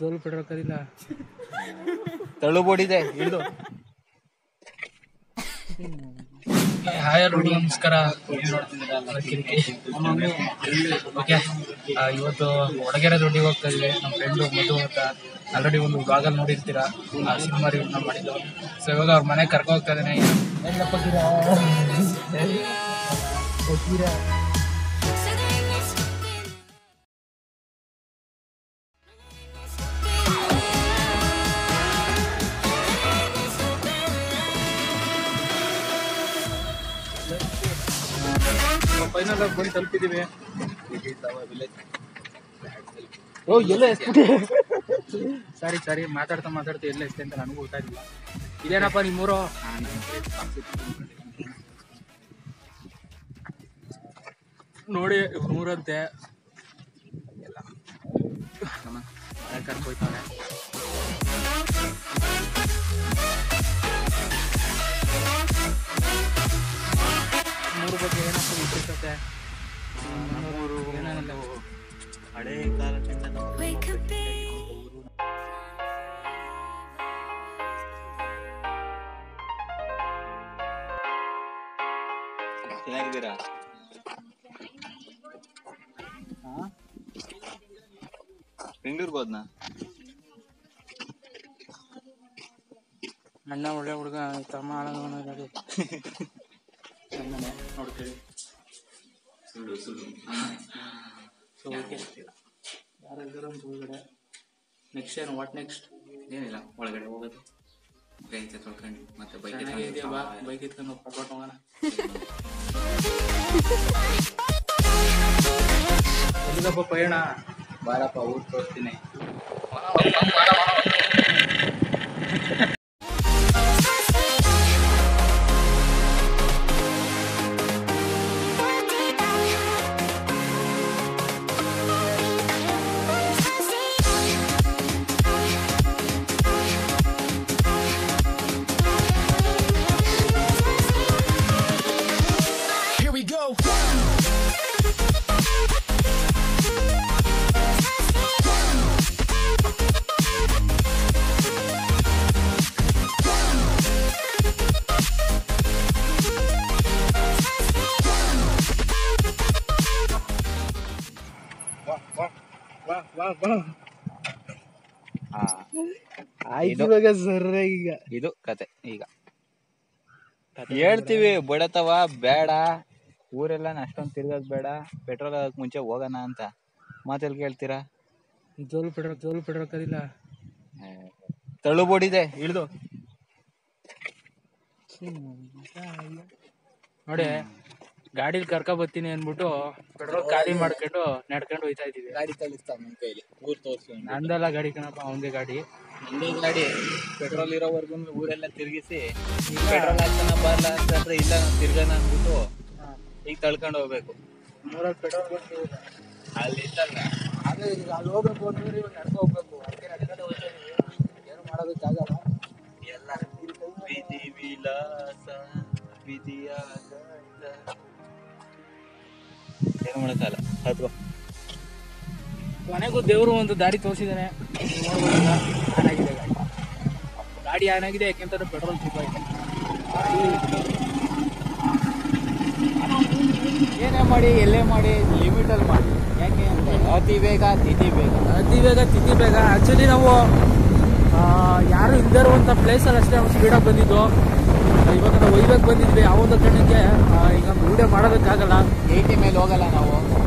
ಜೋಲು ಬಿಡೋಕ್ಕಾಗಿಲ್ಲ ತಳ್ಳು ಬೋಡಿದೆ ಇಳಿದು. ಹಾಯ್ ಎಲ್ಲರಿಗೂ ನಮಸ್ಕಾರ. ಓಕೆ, ಇವತ್ತು ಒಡಗೆರೆ ದೊಡ್ಡಿಗೆ ಹೋಗ್ತಾ ಇದ್ವಿ. ನಮ್ಮ ಫ್ರೆಂಡು ಮಧು ಅಂತ ಆಲ್ರೆಡಿ ಒಂದು ಬ್ಲಾಗಲ್ಲಿ ನೋಡಿರ್ತೀರಾ, ಆ ಸಿನಿಮಾ ರಿವ್ಯೂ ನಾವು ಮಾಡಿದ್ದು. ಸೊ ಇವಾಗ ಅವ್ರ ಮನೆಗೆ ಕರ್ಕೊ ಹೋಗ್ತಾ ಇದ್ದಾನೆ. ಫೈನಲ್ ಆಗಿ ಬಂದು ತಲುಪಿದ್ದೀವಿ. ಓ ಎಲ್ಲ ಸಾರಿ ಮಾತಾಡ್ತಾ ಎಲ್ಲ ಎಷ್ಟೇ ಅಂತ ನನಗೂ ಗೊತ್ತಾಗಿಲ್ಲ. ಇದೇನಪ್ಪ ನಿಮ್ಮೂರು? ನೋಡಿ ಊರಂತೆ ಎಲ್ಲ ಮನೆ ಕರ್ಕೋಯ್ತಾನೆ. ಮೂರು ಬಗ್ಗೆ ಏನಪ್ಪ ವಿಶೇಷತೆ? ಏನೇನಲ್ಲ ಹಳೆ ಕಾಲದಿಂದ ಚೆನ್ನಾಗಿದ್ದೀರಾ? ಬೆಂಗಳೂರಿಗೆ ಹೋದ್ನಾ? ಅಣ್ಣ ಒಳ್ಳೆ ಹುಡುಗ, ತಮ್ಮ ಆಳಗವನ ಗಾಡಿ ನೋಡ್ತೀವಿ. ಸೊ ಓಕೆ, ಯಾರಿದ್ದಾರೆ ಅಂತ ಒಳಗಡೆ. ನೆಕ್ಸ್ಟ್ ಏನು? What next? ಏನಿಲ್ಲ, ಒಳಗಡೆ ಹೋಗೋದು, ಕೈ ತೊಳ್ಕೊಂಡು ಮತ್ತೆ ಬೈಕ್ ಎತ್ಕೊಂಡು ಪರ್ವಾಟ ಹೋಗೋಣ. ಎಲ್ಲಿಗಪ್ಪ ಪಯಣ? ಬಾರಪ್ಪ ಊಟ ತೋರಿಸ್ತೀನಿ. ಇದು ಕತೆ. ಈಗ ಹೇಳ್ತೀವಿ ಬಡತವ ಬೇಡ, ಊರೆಲ್ಲ ಅಷ್ಟೊಂದು ತಿರ್ಗೋದ್ ಬೇಡ, ಪೆಟ್ರೋಲ್ ಆಗಕ್ ಮುಂಚೆ ಹೋಗೋಣ ಅಂತ. ಮಾತೆಲ್ಲಿ ಕೇಳ್ತೀರಾ? ಜೋಲು ಬಿಡೋಕ್ಕಾಗಿಲ್ಲ. ತಳ್ಳು ಬೋಡಿದೆ ಇಳಿದು ನೋಡಿ. ಗಾಡಿಲಿ ಕರ್ಕೊ ಬರ್ತೀನಿ ಅನ್ಬಿಟ್ಟು ಪೆಟ್ರೋಲ್ ಖಾಲಿ ಮಾಡ್ಕೊಂಡು ನಡ್ಕೊಂಡು ಹೋಯ್ತಾ ಇದೀವಿ. ಗಾಡಿ ಕಲಿಸ್ತಾವ ನನ್ನ ಕೈಲಿ, ಊರ್ ತೋರ್ಸು. ನಂದೆಲ್ಲ ಗಾಡಿ ಕಣಪ್ಪ, ಅವಂದೇ ಗಾಡಿ. ನಂದೇ ಗಾಡಿ. ಪೆಟ್ರೋಲ್ ಇರೋವರೆಗೂ ಊರೆಲ್ಲ ತಿರುಗಿಸಿ ಪೆಟ್ರೋಲ್ ಹಾಕ್ತಾನ ಬರಲ್ಲ ಅಂತಂದ್ರೆ ಇಲ್ಲ ತಿರ್ಗನ ಅಂದ್ಬಿಟ್ಟು ಈಗ ತಳ್ಕೊಂಡು ಹೋಗ್ಬೇಕು. ಮೂರಲ್ಲಿ ಪೆಟ್ರೋಲ್ ಬಂದು ಅಲ್ಲಿ ಇತ್ತಲ್ಲ, ಅದೇ ಅಲ್ಲಿ ಹೋಗ್ಬೇಕು ಅಂದ್ರೆ ಇವಾಗ ನಡ್ಕೊ ಹೋಗ್ಬೇಕು. ಅದಕ್ಕೆ ನಡ್ಕೊಂಡು ಹೋಗ್ತಾ ಇದೀವಿ. ಏನು ಮಾಡೋದಕ್ಕಾಗಲ್ಲ. ಎಲ್ಲ ವಿಧಿ ವಿಲಾಸ ವಿಧಿಯಾಗ ಏನು ಮಾಡೋಕ್ಕಲ್ಲ. ಹತ್ಕೋ. ಕೊನೆಗೂ ದೇವರು ಒಂದು ದಾರಿ ತೋರಿಸಿದ್ದಾನೆ. ಆನ್ ಆಗಿದೆ ಗಾಡಿ ಆನ್ ಆಗಿದೆ. ಯಾಕೆಂತಂದ್ರೆ ಪೆಟ್ರೋಲ್ ತುಂಬ ಇದೆ. ಏನೇ ಮಾಡಿ ಎಲ್ಲೇ ಮಾಡಿ ಲಿಮಿಟಲ್ಲಿ ಮಾಡಿ. ಯಾಕೆ ಅಂತ ಅತಿ ಬೇಗ ತಿಥಿ ಬೇಗ. ಆ್ಯಕ್ಚುಲಿ ನಾವು ಯಾರು ಇಲ್ಲದೇ ಇರುವಂಥ ಪ್ಲೇಸಲ್ಲಿ ಅಷ್ಟೇ ನಾವು ಸ್ಪೀಡಾಗಿ ಬಂದಿದ್ದು. ಇವಾಗ ನಾವು ಒಯ್ಬೇಕು ಬಂದಿದ್ವಿ. ಆ ಒಂದು ಕಾರಣಕ್ಕೆ ಈಗ ವಿಡಿಯೋ ಮಾಡೋದಕ್ಕಾಗಲ್ಲ. 80 ಮೇಲೆ ಹೋಗಲ್ಲ ನಾವು.